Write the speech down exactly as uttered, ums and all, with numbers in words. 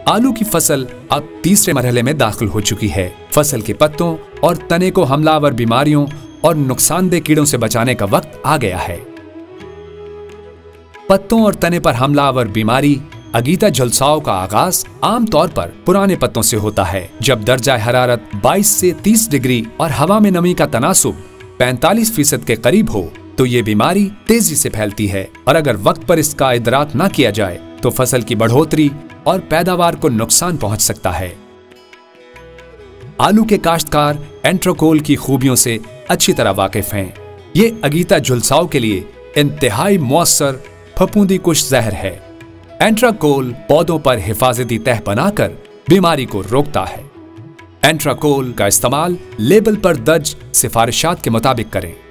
आलू की फसल अब तीसरे मरहले में दाखिल हो चुकी है। फसल के पत्तों और तने को हमलावर बीमारियों और नुकसानदेह कीड़ों से बचाने का वक्त आ गया है। पत्तों और तने पर हमलावर बीमारी अगीता झुलसाओं का आगाज आमतौर पर पुराने पत्तों से होता है। जब दर्जा हरारत बाईस से तीस डिग्री और हवा में नमी का तनासुब पैंतालीस फीसद के करीब हो तो ये बीमारी तेजी से फैलती है और अगर वक्त पर इसका इदराक न किया जाए तो फसल की बढ़ोतरी और पैदावार को नुकसान पहुंच सकता है। आलू के काश्तकार एंट्रोकोल की खूबियों से अच्छी तरह वाकिफ हैं। ये अगीता झुलसाओं के लिए इंतहाई मुअस्सर फफूंदी कुश जहर है। एंट्राकोल पौधों पर हिफाजती तह बनाकर बीमारी को रोकता है। एंट्राकोल का इस्तेमाल लेबल पर दर्ज सिफारिशात के मुताबिक करें।